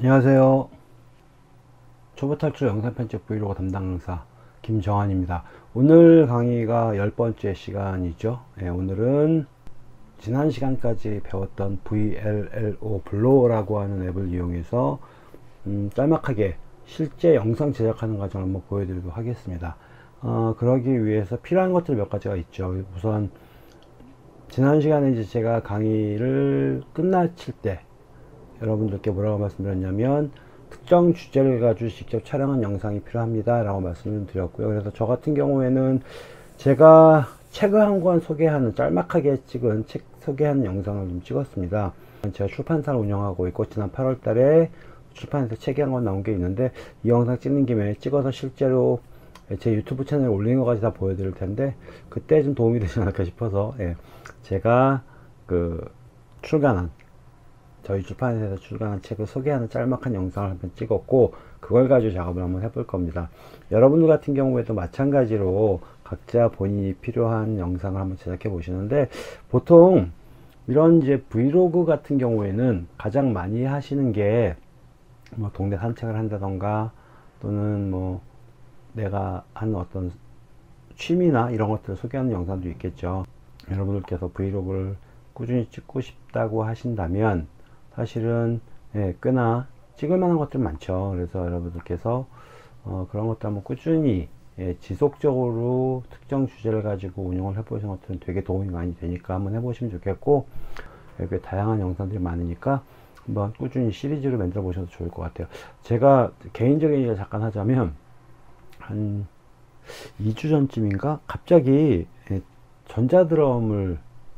안녕하세요. 초보 탈출 영상 편집 브이로그 담당 강사 김정환입니다. 오늘 강의가 10번째 시간이죠. 오늘은 지난 시간까지 배웠던 VLLO 블로어라고 하는 앱을 이용해서 짤막하게 실제 영상 제작하는 과정을 한번 보여드리도록 하겠습니다. 그러기 위해서 필요한 것들 몇 가지가 있죠. 우선 지난 시간에 이제 제가 강의를 끝마칠 때 여러분들께 뭐라고 말씀드렸냐면 특정 주제를 가지고 직접 촬영한 영상이 필요합니다 라고 말씀을 드렸고요. 그래서 저 같은 경우에는 제가 책을 한 권 소개하는, 짤막하게 찍은 책 소개하는 영상을 좀 찍었습니다. 제가 출판사를 운영하고 있고 지난 8월 달에 출판사에서 책이 한 권 나온 게 있는데, 이 영상 찍는 김에 찍어서 실제로 제 유튜브 채널에 올리는 것까지 다 보여드릴 텐데 그때 좀 도움이 되지 않을까 싶어서 제가 출간한, 저희 출판사에서 출간한 책을 소개하는 짤막한 영상을 한번 찍었고, 그걸 가지고 작업을 한번 해볼 겁니다. 여러분들 같은 경우에도 마찬가지로 각자 본인이 필요한 영상을 한번 제작해 보시는데, 보통 이런 이제 브이로그 같은 경우에는 가장 많이 하시는 게 뭐 동네 산책을 한다던가, 또는 뭐 내가 한 어떤 취미나 이런 것들을 소개하는 영상도 있겠죠. 여러분들께서 브이로그를 꾸준히 찍고 싶다고 하신다면 사실은 꽤나 찍을 만한 것들 많죠. 그래서 여러분들께서 그런 것들 한번 꾸준히 지속적으로 특정 주제를 가지고 운영을 해보시는 것들은 되게 도움이 많이 되니까 한번 해보시면 좋겠고, 꽤 다양한 영상들이 많으니까 한번 꾸준히 시리즈로 만들어 보셔도 좋을 것 같아요. 제가 개인적인 얘기를 잠깐 하자면, 한 2주 전쯤인가 갑자기 전자드럼을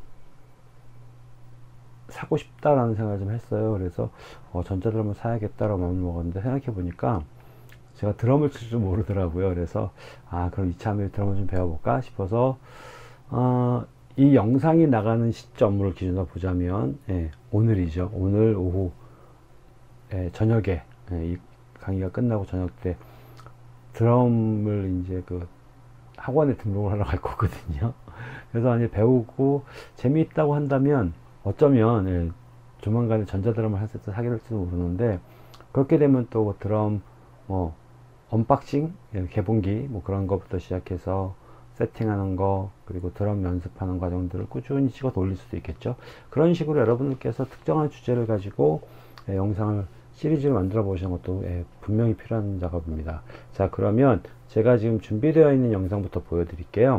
사고 싶다라는 생각을 좀 했어요. 그래서 전자드럼을 사야겠다라고 마음을 먹었는데, 생각해 보니까 제가 드럼을 칠 줄 모르더라고요. 그래서 그럼 이참에 드럼을 좀 배워볼까 싶어서 이 영상이 나가는 시점을 기준으로 보자면 오늘이죠. 오늘 오후 저녁에 이 강의가 끝나고 저녁 때 드럼을 이제 학원에 등록을 하러 갈 거거든요. 그래서 이제 배우고 재미있다고 한다면 어쩌면 조만간에 전자드럼을 할 때 사게 될지도 모르는데, 그렇게 되면 또 드럼 언박싱, 개봉기 그런 것부터 시작해서 세팅하는 거, 그리고 드럼 연습하는 과정들을 꾸준히 찍어서 올릴 수도 있겠죠. 그런 식으로 여러분들께서 특정한 주제를 가지고 영상을 시리즈를 만들어 보시는 것도 분명히 필요한 작업입니다. 자, 그러면 제가 지금 준비되어 있는 영상부터 보여드릴게요.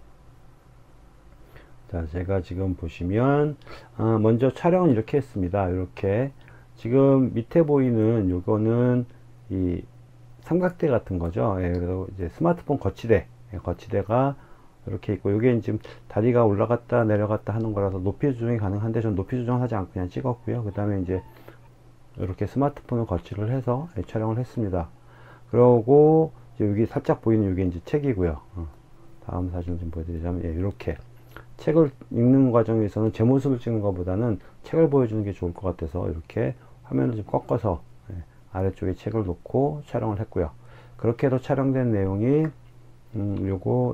자, 제가 지금 보시면 먼저 촬영은 이렇게 했습니다. 이렇게 지금 밑에 보이는 요거는 이 삼각대 같은 거죠. 그래서 이제 스마트폰 거치대가 이렇게 있고, 요게 지금 다리가 올라갔다 내려갔다 하는 거라서 높이 조정이 가능한데 저는 높이 조정을 하지 않고 그냥 찍었고요. 그 다음에 이제 이렇게 스마트폰을 거치를 해서 촬영을 했습니다. 그러고 이제 여기 살짝 보이는 요게 이제 책이고요. 다음 사진을 좀 보여드리자면 이렇게 책을 읽는 과정에서는 제 모습을 찍는 것보다는 책을 보여주는 게 좋을 것 같아서 이렇게 화면을 좀 꺾어서 아래쪽에 책을 놓고 촬영을 했고요. 그렇게 해서 촬영된 내용이 요거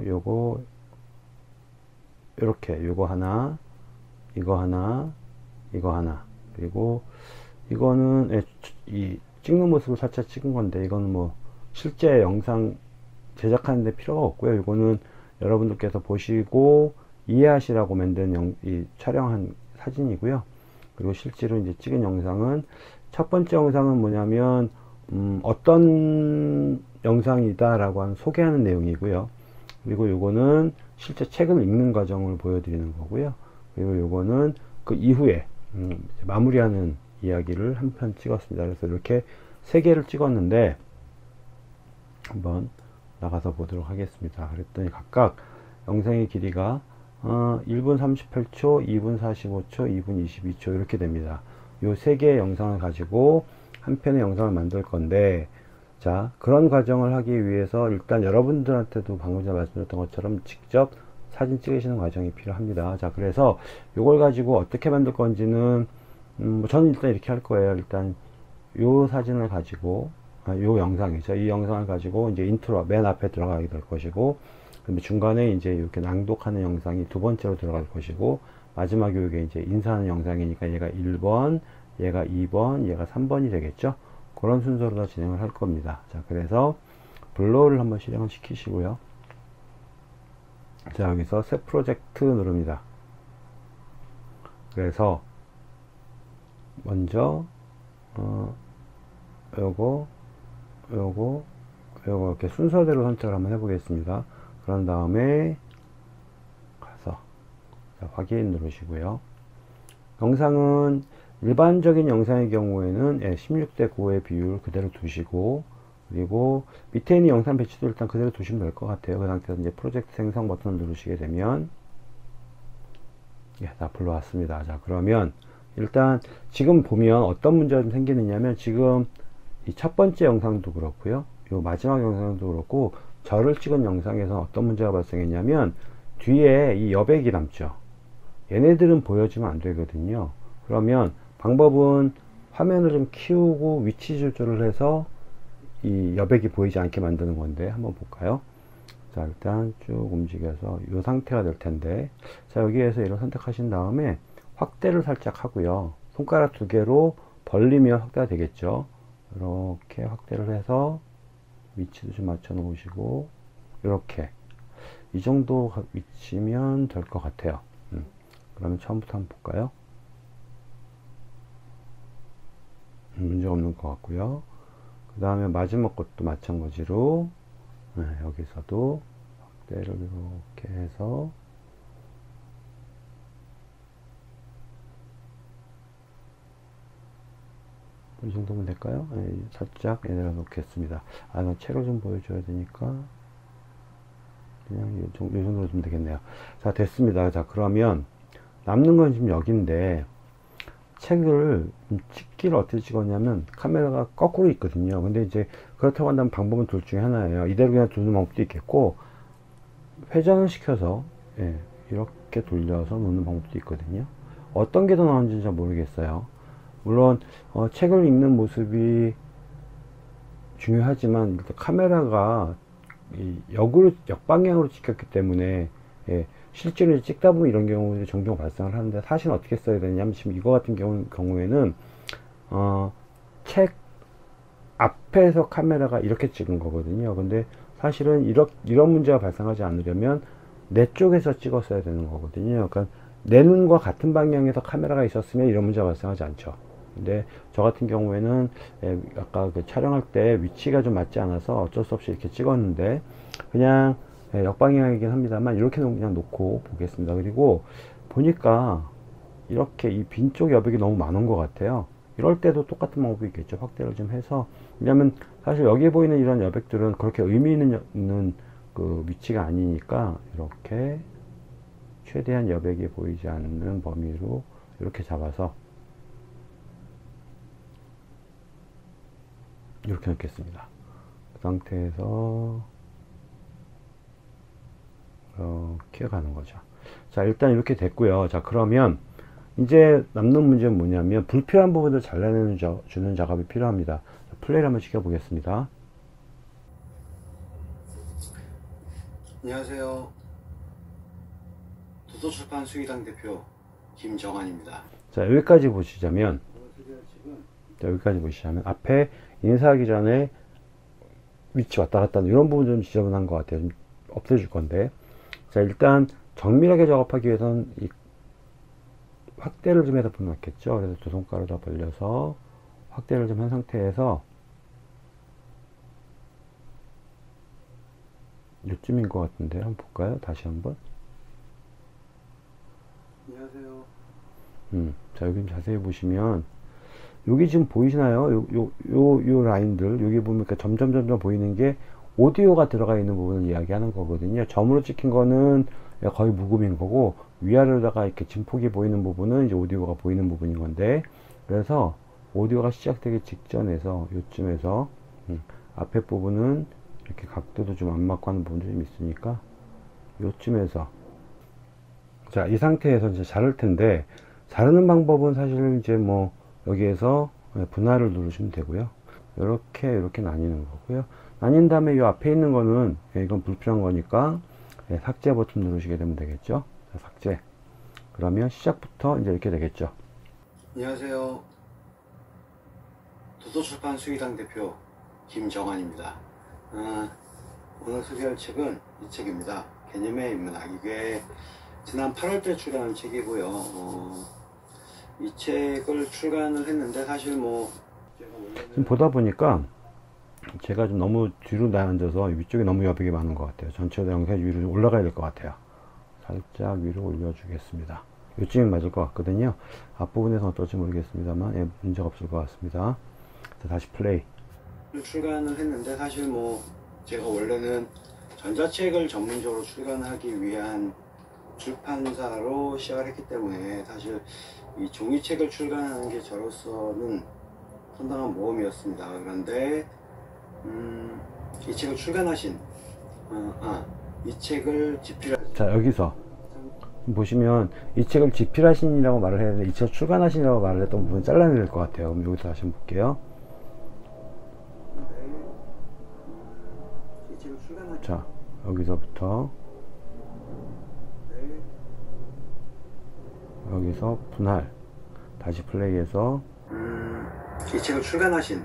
이렇게 요거 하나, 이거 하나, 이거 하나, 그리고 이거는 이 찍는 모습을 살짝 찍은 건데, 이거는 뭐 실제 영상 제작하는데 필요가 없고요. 이거는 여러분들께서 보시고 이해하시라고 만든 이 촬영한 사진이고요. 그리고 실제로 이제 찍은 영상은, 첫 번째 영상은 뭐냐면 어떤 영상이다 라고 하는 소개하는 내용이고요. 그리고 요거는 실제 책을 읽는 과정을 보여드리는 거고요. 그리고 요거는 그 이후에 마무리하는 이야기를 한 편 찍었습니다. 그래서 이렇게 세 개를 찍었는데 한번 나가서 보도록 하겠습니다. 그랬더니 각각 영상의 길이가 1분 38초, 2분 45초, 2분 22초 이렇게 됩니다. 요 세 개의 영상을 가지고 한 편의 영상을 만들 건데, 자, 그런 과정을 하기 위해서 일단 여러분들한테도 방금 전에 말씀드렸던 것처럼 직접 사진 찍으시는 과정이 필요합니다. 자, 그래서 요걸 가지고 어떻게 만들 건지는 저는 일단 이렇게 할 거예요. 일단 요 사진을 가지고 요 영상이죠. 이 영상을 가지고 이제 인트로 맨 앞에 들어가게 될 것이고, 그다음에 중간에 이제 이렇게 낭독하는 영상이 두 번째로 들어갈 것이고, 마지막에 이게 이제 인사하는 영상이니까 얘가 1번, 얘가 2번, 얘가 3번이 되겠죠. 그런 순서로 다 진행을 할 겁니다. 자, 그래서 블로우를 한번 실행을 시키시고요. 자, 여기서 새 프로젝트 누릅니다. 그래서 먼저 요거 이렇게 순서대로 선택을 한번 해보겠습니다. 그런 다음에 가서 자, 확인 누르시고요. 영상은 일반적인 영상의 경우에는 16대 9의 비율 그대로 두시고, 그리고 밑에 있는 영상 배치도 일단 그대로 두시면 될 것 같아요. 그 상태에서 이제 프로젝트 생성 버튼을 누르시게 되면 다 불러왔습니다. 자, 그러면 일단 지금 보면 어떤 문제가 좀 생기느냐면, 지금 이 첫 번째 영상도 그렇고요, 요 마지막 영상도 그렇고, 저를 찍은 영상에서 어떤 문제가 발생했냐면, 뒤에 이 여백이 남죠. 얘네들은 보여주면 안 되거든요. 그러면 방법은 화면을 좀 키우고 위치 조절을 해서 이 여백이 보이지 않게 만드는 건데, 한번 볼까요? 자, 일단 쭉 움직여서 이 상태가 될 텐데, 자, 여기에서 이런 선택하신 다음에 확대를 살짝 하고요, 손가락 두 개로 벌리면 확대가 되겠죠. 이렇게 확대를 해서 위치도 좀 맞춰 놓으시고, 이렇게 이 정도 위치면 될 것 같아요. 그러면 처음부터 한번 볼까요? 문제 없는 것 같고요. 그 다음에 마지막 것도 마찬가지로 여기서도 확대를 이렇게 해서 이 정도면 될까요? 살짝 내려 놓겠습니다. 나 책을 좀 보여줘야 되니까 그냥 이 정도로 좀 되겠네요. 자, 됐습니다. 자, 그러면 남는 건 지금 여기인데, 책을 찍기를 어떻게 찍었냐면 카메라가 거꾸로 있거든요. 근데 이제 그렇다고 한다면 방법은 둘 중에 하나예요. 이대로 그냥 두는 방법도 있겠고, 회전을 시켜서 이렇게 돌려서 놓는 방법도 있거든요. 어떤 게 더 나은지는 잘 모르겠어요. 물론 책을 읽는 모습이 중요하지만, 일단 카메라가 역방향으로 찍혔기 때문에 실제로 찍다 보면 이런 경우들이 종종 발생을 하는데, 사실 어떻게 써야 되냐면, 지금 이거 같은 경우에는 책 앞에서 카메라가 이렇게 찍은 거거든요. 근데 사실은 이런 문제가 발생하지 않으려면 내 쪽에서 찍었어야 되는 거거든요. 그러니까 내 눈과 같은 방향에서 카메라가 있었으면 이런 문제가 발생하지 않죠. 근데 저 같은 경우에는 아까 그 촬영할 때 위치가 좀 맞지 않아서 어쩔 수 없이 이렇게 찍었는데, 그냥 역방향이긴 합니다만 이렇게 그냥 놓고 보겠습니다. 그리고 보니까 이렇게 이 빈 쪽 여백이 너무 많은 것 같아요. 이럴 때도 똑같은 방법이 있겠죠. 확대를 좀 해서. 왜냐면 사실 여기에 보이는 이런 여백들은 그렇게 의미 있는 그 위치가 아니니까, 이렇게 최대한 여백이 보이지 않는 범위로 이렇게 잡아서 이렇게 넣겠습니다. 그 상태에서 이렇게 가는 거죠. 자, 일단 이렇게 됐고요. 자, 그러면 이제 남는 문제는 뭐냐면, 불필요한 부분을 잘라내는 주는 작업이 필요합니다. 플레이를 한번 시켜보겠습니다. 안녕하세요. 도서출판 수의당 대표 김정환입니다. 자, 여기까지 보시자면, 앞에 인사하기 전에 위치 왔다 갔다 하는 이런 부분 좀 지저분한 것 같아요. 좀 없애줄 건데, 자, 일단 정밀하게 작업하기 위해서는 이 확대를 좀 해서 보면 겠죠. 그래서 두 손가락을 다 벌려서 확대를 좀 한 상태에서 요쯤인 것 같은데 한번 볼까요? 다시 한번. 안녕하세요. 자, 여기 자세히 보시면 여기 지금 보이시나요? 요 라인들, 여기 보면 점점 보이는 게 오디오가 들어가 있는 부분을 이야기하는 거거든요. 점으로 찍힌 거는 거의 무음인 거고, 위아래로다가 이렇게 진폭이 보이는 부분은 이제 오디오가 보이는 부분인 건데, 그래서 오디오가 시작되기 직전에서 요쯤에서 앞에 부분은 이렇게 각도도 좀 안 맞고 하는 부분도 좀 있으니까 요쯤에서, 자, 이 상태에서 이제 자를 텐데, 자르는 방법은 사실 이제 뭐 여기에서 분할을 누르시면 되고요. 이렇게 나뉘는 거고요. 나뉜 다음에 이 앞에 있는 거는 이건 불필요한 거니까 삭제 버튼 누르시게 되면 되겠죠. 자, 삭제. 그러면 시작부터 이제 이렇게 되겠죠. 안녕하세요. 도서출판 수의당 대표 김정환입니다. 오늘 소개할 책은 이 책입니다. 개념의 인문학. 이게 지난 8월때 출간한 책이고요. 이 책을 출간을 했는데 사실 뭐 지금 보다 보니까 제가 좀 너무 뒤로 앉아서 위쪽에 너무 여백이 많은 것 같아요. 전체로 영상이 위로 좀 올라가야 될 것 같아요. 살짝 위로 올려주겠습니다. 요쯤이 맞을 것 같거든요. 앞부분에서 어떨지 모르겠습니다만 예, 문제가 없을 것 같습니다. 자, 다시 플레이. 출간을 했는데 사실 뭐 제가 원래는 전자책을 전문적으로 출간하기 위한 출판사로 시작을 했기 때문에 사실 이 종이책을 출간하는 게 저로서는 상당한 모험이었습니다. 그런데 이 책을 출간하신 이 책을 집필하신, 자, 여기서 보시면 이 책을 집필하신이라고 말을 해야 되는데 이 책 출간하신이라고 말을 했던 부분 잘라내야 될 것 같아요. 그럼 여기서 다시 한번 볼게요. 이 책을 출간하신, 자, 여기서부터 여기서 분할, 다시 플레이해서 이 책을 출간하신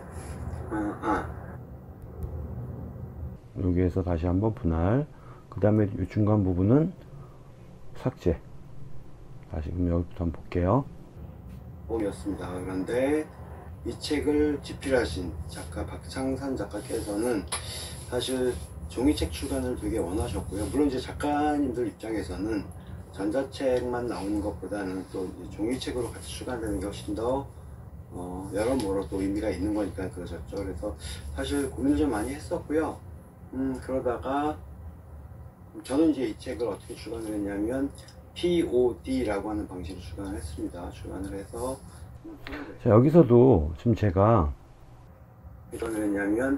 여기에서 다시 한번 분할, 그 다음에 이 중간 부분은 삭제. 다시 그럼 여기부터 한번 볼게요. 모험이었습니다. 그런데 이 책을 집필하신 작가 박창산 작가께서는 사실 종이책 출간을 되게 원하셨고요. 물론 이제 작가님들 입장에서는 전자책만 나오는 것보다는 또 종이책으로 같이 출간되는 게 훨씬 더 여러모로 또 의미가 있는 거니까 그러셨죠. 그래서 사실 고민을 좀 많이 했었고요. 그러다가 저는 이제 이 책을 어떻게 출간을 했냐면 POD라고 하는 방식으로 출간을 했습니다. 출간을 해서 자, 여기서도 지금 제가 출간을 했냐면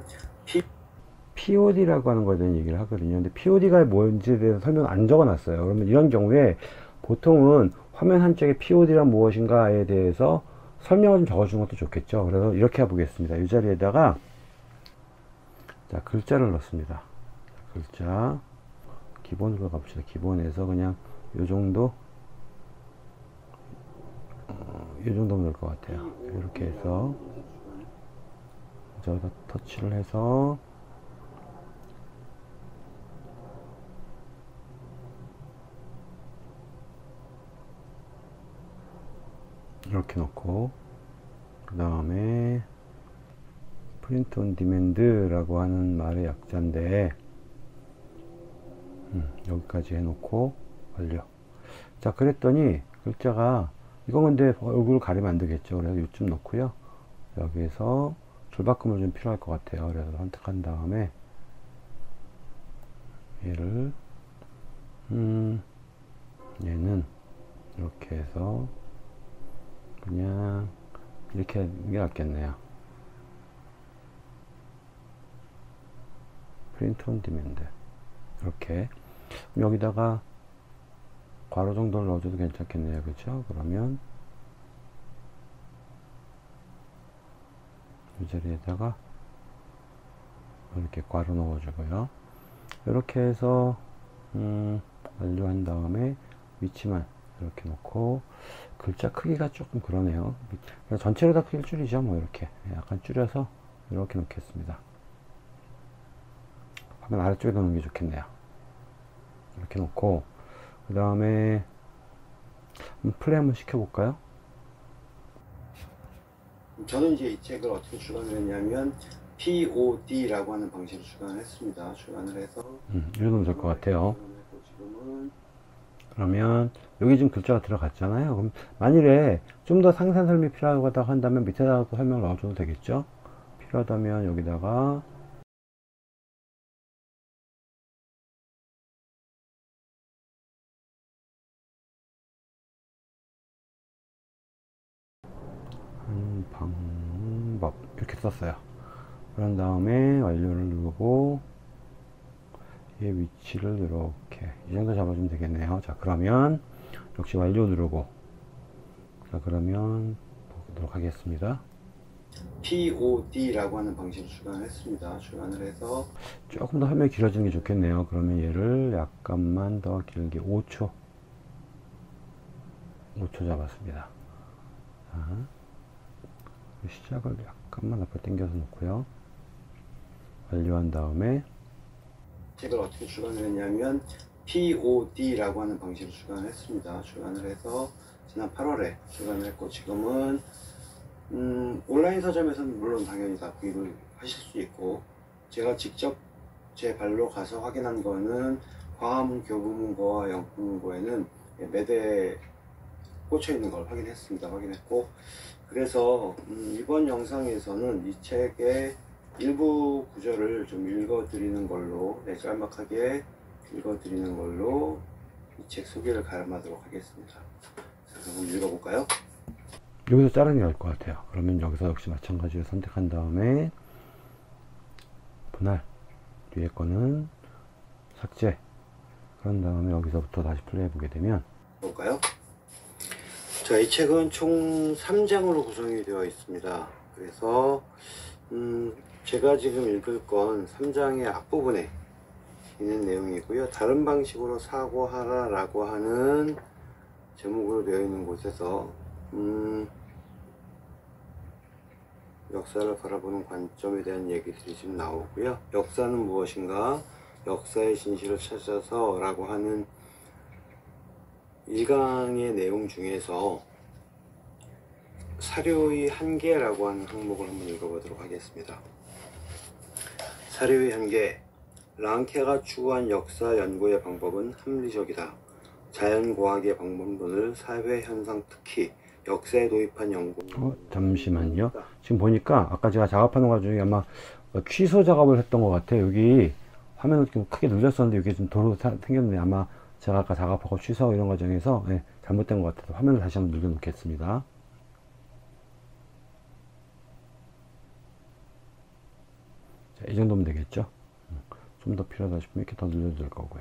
POD라고 하는 거에 대한 얘기를 하거든요. 근데 POD가 뭔지에 대해서 설명 안 적어 놨어요. 그러면 이런 경우에 보통은 화면 한쪽에 POD란 무엇인가에 대해서 설명을 좀 적어 주는 것도 좋겠죠. 그래서 이렇게 해보겠습니다. 이 자리에다가 자, 글자를 넣습니다. 글자 기본으로 가봅시다. 기본에서 그냥 요 정도 이 정도면 될 것 같아요. 이렇게 해서 저기다 터치를 해서 이렇게 놓고 그 다음에 프린트 온 디맨드라고 하는 말의 약자인데 여기까지 해놓고 완료. 자, 그랬더니 글자가 이건 근데 얼굴을 가리면 안 되겠죠. 그래서 요쯤 놓고요. 여기에서 줄바꿈을 좀 필요할 것 같아요. 그래서 선택한 다음에 얘를 얘는 이렇게 해서 그냥 이렇게 하는 게 낫겠네요. 프린트 온 디맨드 이렇게. 여기다가 괄호 정도를 넣어줘도 괜찮겠네요. 그렇죠? 그러면 이 자리에다가 이렇게 괄호 넣어주고요. 이렇게 해서 완료한 다음에 위치만 이렇게 놓고 글자 크기가 조금 그러네요. 전체로 다 크기를 줄이죠. 뭐 이렇게 약간 줄여서 이렇게 놓겠습니다. 화면 아래쪽에 놓는 게 좋겠네요. 이렇게 놓고 그 다음에 플레이 한번 시켜볼까요? 저는 이제 이 책을 어떻게 출간을 했냐면 POD라고 하는 방식으로 출간을 했습니다. 출간을 해서 이 정도면 될 것 같아요. 지금은 그러면 여기 지금 글자가 들어갔잖아요. 그럼 만일에 좀 더 상세한 설명이 필요하다고 한다면 밑에다가 또 설명을 넣어줘도 되겠죠. 필요하다면 여기다가 한 방법 이렇게 썼어요. 그런 다음에 완료를 누르고 얘 위치를 이렇게 이 정도 잡아주면 되겠네요. 자, 그러면 역시 완료 누르고 자, 그러면 보도록 하겠습니다. POD라고 하는 방식으로 출간을 했습니다. 출간을 해서 조금 더 화면이 길어지는 게 좋겠네요. 그러면 얘를 약간만 더 길게 5초 잡았습니다. 자, 시작을 약간 잠깐만 앞으로 당겨서 놓고요. 완료한 다음에 책을 어떻게 출간을 했냐면 POD라고 하는 방식으로 출간을 했습니다. 출간을 해서 지난 8월에 출간을 했고, 지금은 온라인 서점에서는 물론 당연히 다 구입을 하실 수 있고, 제가 직접 제 발로 가서 확인한 거는 광화문 교보문고와 영풍문고에는 매대에 꽂혀 있는 걸 확인했고, 그래서 이번 영상에서는 이 책의 일부 구절을 좀 읽어드리는 걸로, 짤막하게 읽어드리는 걸로 이 책 소개를 가름하도록 하겠습니다. 자, 그럼 읽어볼까요? 여기서 자르는 게 나을 것 같아요. 그러면 여기서 역시 마찬가지로 선택한 다음에 분할, 뒤에 거는 삭제, 그런 다음에 여기서부터 다시 플레이 해보게 되면 볼까요? 자, 이 책은 총 3장으로 구성이 되어 있습니다. 그래서 제가 지금 읽을 건 3장의 앞부분에 있는 내용이고요. 다른 방식으로 사고하라 라고 하는 제목으로 되어 있는 곳에서 역사를 바라보는 관점에 대한 얘기들이 지금 나오고요. 역사는 무엇인가? 역사의 진실을 찾아서 라고 하는 1강의 내용 중에서 사료의 한계라고 하는 항목을 한번 읽어보도록 하겠습니다. 사료의 한계. 랑케가 추구한 역사 연구의 방법은 합리적이다. 자연과학의 방법론을 사회현상, 특히 역사에 도입한 연구. 잠시만요. 지금 보니까 아까 제가 작업하는 과정에 아마 취소 작업을 했던 것 같아요. 여기 화면을 좀 크게 늘렸었는데 여기 좀 도로 생겼는데, 아마 제가 아까 작업하고 취소 이런 과정에서 잘못된 것 같아서 화면을 다시 한번 늘려 놓겠습니다. 자, 이 정도면 되겠죠. 좀 더 필요하다 싶으면 이렇게 더 늘려도 될 거고요.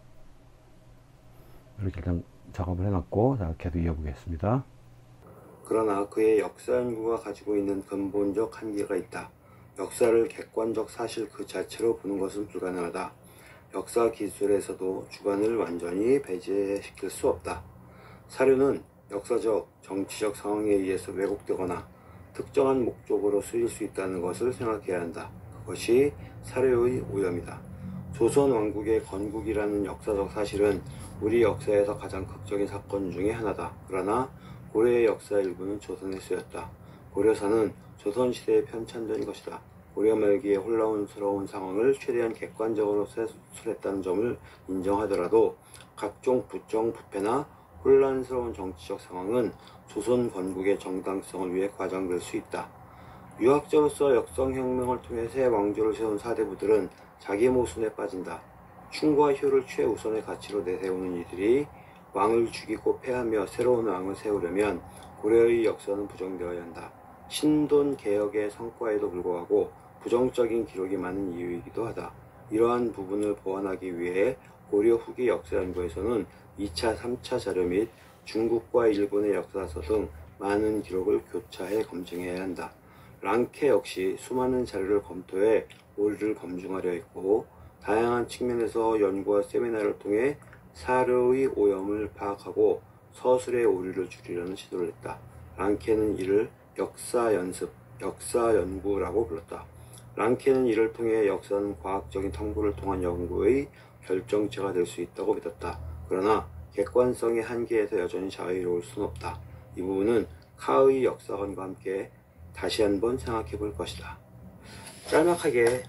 이렇게 일단 작업을 해놨고, 자, 계속 이어보겠습니다. 그러나 그의 역사 연구가 가지고 있는 근본적 한계가 있다. 역사를 객관적 사실 그 자체로 보는 것은 불가능하다. 역사 기술에서도 주관을 완전히 배제시킬 수 없다. 사료는 역사적, 정치적 상황에 의해서 왜곡되거나 특정한 목적으로 쓰일 수 있다는 것을 생각해야 한다. 그것이 사료의 오염이다. 조선 왕국의 건국이라는 역사적 사실은 우리 역사에서 가장 극적인 사건 중에 하나다. 그러나 고려의 역사 일부는 조선에 쓰였다. 고려사는 조선시대에 편찬된 것이다. 고려 말기의 혼란스러운 상황을 최대한 객관적으로 서술했다는 점을 인정하더라도 각종 부정, 부패나 혼란스러운 정치적 상황은 조선 건국의 정당성을 위해 과장될 수 있다. 유학자로서 역성혁명을 통해 새 왕조를 세운 사대부들은 자기 모순에 빠진다. 충과 효를 최우선의 가치로 내세우는 이들이 왕을 죽이고 패하며 새로운 왕을 세우려면 고려의 역사는 부정되어야 한다. 신돈 개혁의 성과에도 불구하고 부정적인 기록이 많은 이유이기도 하다. 이러한 부분을 보완하기 위해 고려 후기 역사 연구에서는 2차, 3차 자료 및 중국과 일본의 역사서 등 많은 기록을 교차해 검증해야 한다. 랑케 역시 수많은 자료를 검토해 오류를 검증하려 했고, 다양한 측면에서 연구와 세미나를 통해 사료의 오염을 파악하고 서술의 오류를 줄이려는 시도를 했다. 랑케는 이를 역사 연습, 역사 연구라고 불렀다. 랑케는 이를 통해 역사는 과학적인 탐구를 통한 연구의 결정체가 될 수 있다고 믿었다. 그러나 객관성의 한계에서 여전히 자유로울 수는 없다. 이 부분은 카의 역사관과 함께 다시 한번 생각해 볼 것이다. 짤막하게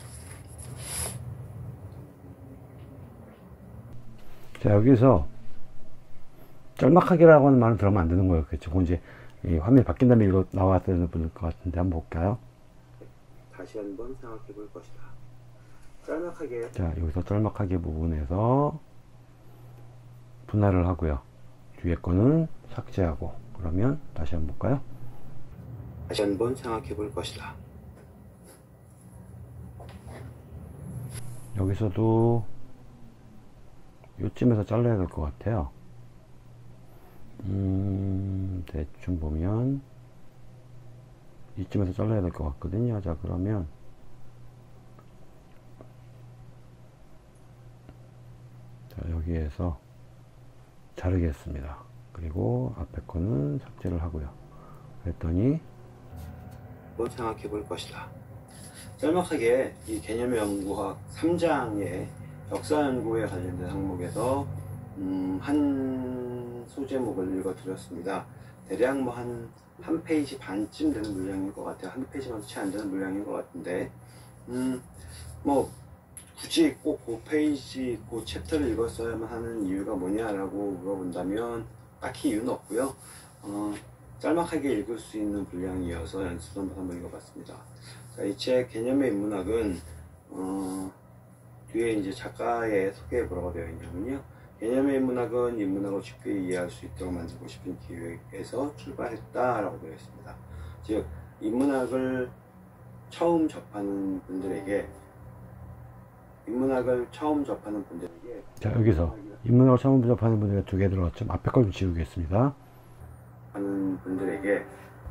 자, 여기서 짤막하게라고 하는 말은 들으면 안 되는 거예요. 그렇죠? 이제 이 화면이 바뀐 다음에 이거 나왔을 것 같은데 한번 볼까요? 다시 한번 생각해 볼 것이다. 짤막하게. 자, 여기서 짤막하게 부분에서 분할을 하고요. 뒤에 거는 삭제하고, 그러면 다시 한번 볼까요? 다시 한번 생각해 볼 것이다. 여기서도 요쯤에서 잘라야 될 것 같아요. 대충 보면 이쯤에서 잘라야 될 것 같거든요. 자, 그러면 자, 여기에서 자르겠습니다. 그리고 앞에 거는 삭제를 하고요. 그랬더니 생각해 볼 것이다. 짤막하게 이 개념의 연구학 3장의 역사 연구에 관련된 항목에서 한 소제목을 읽어 드렸습니다. 대략 뭐 한 페이지 반쯤 되는 물량일 것 같아요. 한 페이지만 채 안 되는 물량인 것 같은데, 뭐 굳이 꼭 그 페이지, 그 챕터를 읽었어야만 하는 이유가 뭐냐라고 물어본다면 딱히 이유는 없고요. 짤막하게 읽을 수 있는 분량이어서 연습 한번 읽어봤습니다. 자, 이 책 개념의 인문학은 뒤에 이제 작가의 소개에 뭐라고 되어 있냐면요. 개념의 인문학은 인문학을 쉽게 이해할 수 있도록 만들고 싶은 기획에서 출발했다라고 되어 있습니다. 즉, 인문학을 처음 접하는 분들에게 자, 여기서 인문학을 처음 접하는 분들에게 두 개 들어갔죠. 앞에 걸 좀 지우겠습니다. 하는 분들에게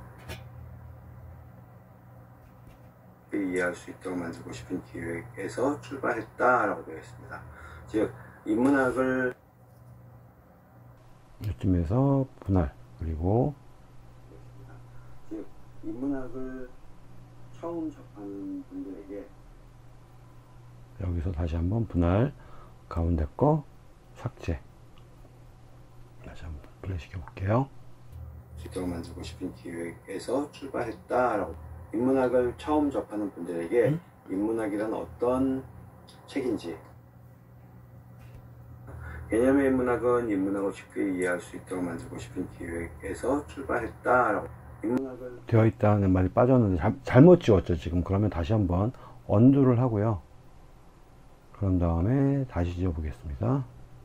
이해할 수 있도록 만들고 싶은 기획에서 출발했다라고 되어 있습니다. 즉, 인문학을 이쯤에서 분할, 그리고 즉, 인문학을 처음 접하는 분들에게 여기서 다시 한번 분할, 가운데 거 삭제. 다시 한번 플레이 시켜볼게요. 있도록 만들고 싶은 기획에서 출발했다라고. 인문학을 처음 접하는 분들에게 인문학이란 어떤 책인지, 개념의 인문학은 인문학을 쉽게 이해할 수 있도록 만들고 싶은 기획에서 출발했다라고. 인문학을 되어 있다는 말이 빠졌는데 잘못 지웠죠 지금. 그러면 다시 한번 언두를 하고요. 그런 다음에 다시 지워 보겠습니다.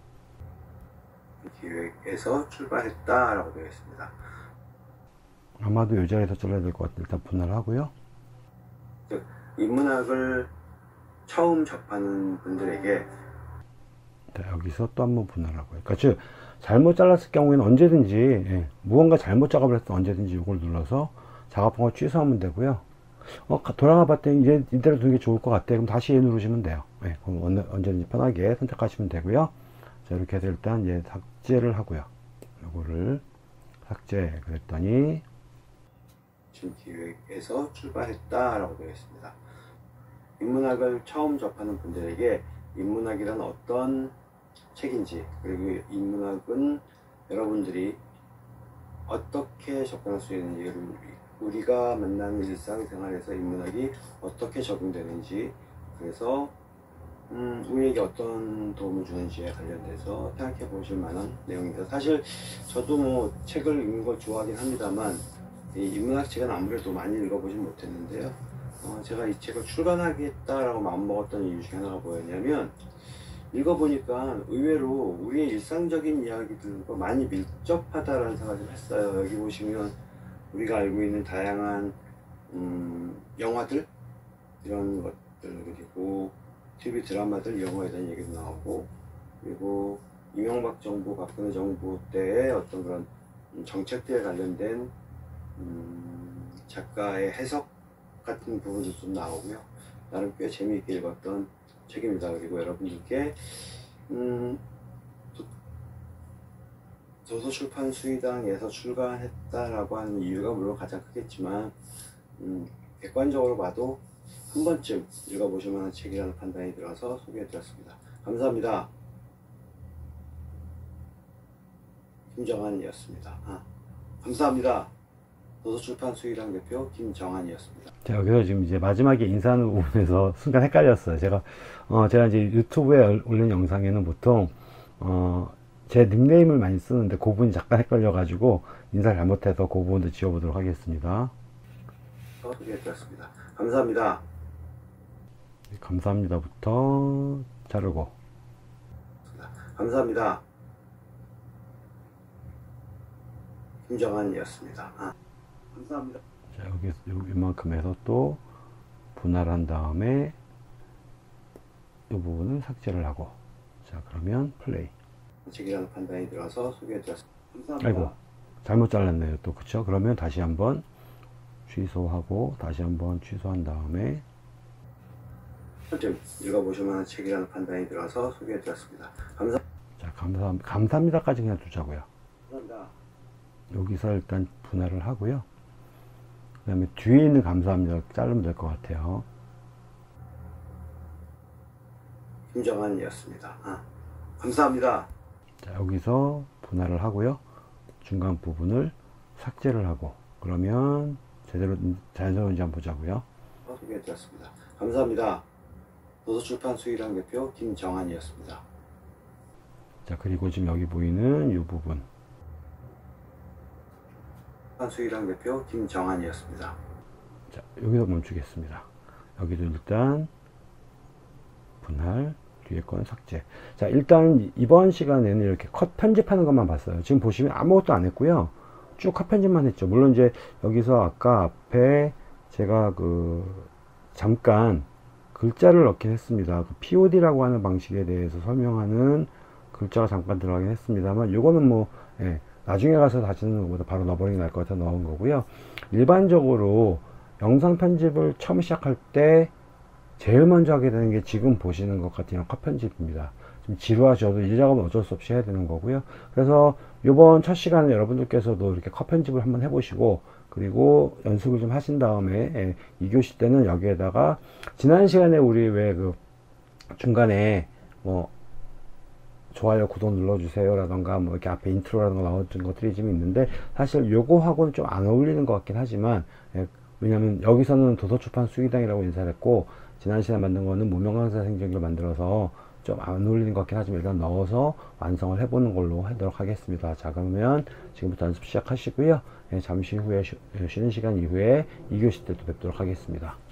기획에서 출발했다라고 되어 있습니다. 아마도 이 자리에서 잘라야 될 것 같아요. 일단 분할하고요. 즉, 인문학을 처음 접하는 분들에게 자, 여기서 또 한번 분할하고요. 그러니까 즉 잘못 잘랐을 경우에는 언제든지 무언가 잘못 작업을 했을 때 언제든지 이걸 눌러서 작업한 거 취소하면 되고요. 돌아가 봤더니 이제 이대로 두는 게 좋을 것 같아요. 그럼 다시 누르시면 돼요. 그럼 언제든지 편하게 선택하시면 되고요. 자, 이렇게 해서 일단 이제 삭제를 하고요. 요거를 삭제 그랬더니 기획에서 출발했다라고 되어 있습니다. 인문학을 처음 접하는 분들에게 인문학이란 어떤 책인지, 그리고 인문학은 여러분들이 어떻게 접근할 수 있는지, 우리가 만나는 일상생활에서 인문학이 어떻게 적용되는지, 그래서 우리에게 어떤 도움을 주는지에 관련돼서 생각해 보실 만한 내용입니다. 사실 저도 뭐 책을 읽는 걸 좋아하긴 합니다만 이 인문학 책은 아무래도 많이 읽어보진 못했는데요. 제가 이 책을 출간하겠다라고 마음먹었던 이유 중에 하나가 뭐였냐면, 읽어보니까 의외로 우리의 일상적인 이야기들과 많이 밀접하다라는 생각을 좀 했어요. 여기 보시면 우리가 알고 있는 다양한 영화들, 이런 것들, 그리고 TV 드라마들, 영화에 대한 얘기도 나오고, 그리고 이명박 정부, 박근혜 정부 때의 어떤 그런 정책들에 관련된 작가의 해석 같은 부분도 좀 나오고요. 나름 꽤 재미있게 읽었던 책입니다. 그리고 여러분들께 도서출판수의당에서 출간했다라고 하는 이유가 물론 가장 크겠지만 객관적으로 봐도 한 번쯤 읽어보실 만한 책이라는 판단이 들어서 소개해드렸습니다. 감사합니다. 김정한이었습니다. 감사합니다. 도서출판수의당 대표 김정한이었습니다. 자, 여기서 지금 이제 마지막에 인사하는 부분에서 순간 헷갈렸어요. 제가 이제 유튜브에 올린 영상에는 보통 제 닉네임을 많이 쓰는데 그 부분이 잠깐 헷갈려가지고 인사를 잘못해서 그 부분도 지워보도록 하겠습니다. 소개해드렸습니다. 감사합니다. 감사합니다부터 자르고. 감사합니다. 김정한이었습니다. 감사합니다. 자, 여기 이만큼 해서 또 분할한 다음에 이 부분을 삭제를 하고, 자, 그러면 플레이. 책이라는 판단이 들어서 소개해드렸습니다. 감사합니다. 아이고, 잘못 잘랐네요. 또 그쵸? 그러면 다시 한번 취소하고 다시 한번 취소한 다음에 좀 읽어보실 만한 책이라는 판단이 들어서 소개해드렸습니다. 자, 감사합니다까지 그냥 두자고요. 감사합니다. 여기서 일단 분할을 하고요. 그 다음에 뒤에 있는 감사합니다 자르면 될 것 같아요. 김정환이었습니다. 감사합니다. 자, 여기서 분할을 하고요. 중간 부분을 삭제를 하고, 그러면 제대로 자연스러운지 한번 보자고요. 소개해드렸습니다. 감사합니다. 도서출판 수의랑 대표 김정환이었습니다. 자, 그리고 지금 여기 보이는 이 부분. 수의랑 대표 김정환이었습니다. 자, 여기서 멈추겠습니다. 여기도 일단 분할, 뒤에 거는 삭제. 자, 일단 이번 시간에는 이렇게 컷 편집하는 것만 봤어요. 지금 보시면 아무것도 안 했고요. 쭉 컷 편집만 했죠. 물론 이제 여기서 아까 앞에 제가 잠깐 글자를 넣긴 했습니다. POD라고 하는 방식에 대해서 설명하는 글자가 잠깐 들어가긴 했습니다만, 요거는 뭐, 예, 나중에 가서 다시 넣는 것보다 바로 넣어버리는 게 나을 것 같아서 넣은 거고요. 일반적으로 영상 편집을 처음 시작할 때 제일 먼저 하게 되는 게 지금 보시는 것 같은 컷 편집입니다. 좀 지루하셔도 이 작업은 어쩔 수 없이 해야 되는 거고요. 그래서 이번 첫 시간에 여러분들께서도 이렇게 컷 편집을 한번 해보시고, 그리고 연습을 좀 하신 다음에 2교시 때는 여기에다가 지난 시간에 우리 왜 중간에 뭐 좋아요 구독 눌러주세요 라던가 뭐 이렇게 앞에 인트로라던가 나왔던 것들이 좀 있는데, 사실 요거하고는 좀 안 어울리는 것 같긴 하지만, 왜냐면 여기서는 도서출판 수의당이라고 인사를 했고, 지난 시간에 만든 거는 무명강사 생존기를 만들어서 좀 안 어울리는 것 같긴 하지만 일단 넣어서 완성을 해보는 걸로 하도록 하겠습니다. 자, 그러면 지금부터 연습 시작하시고요. 잠시 후에 쉬는 시간 이후에 2교시 때 또 뵙도록 하겠습니다.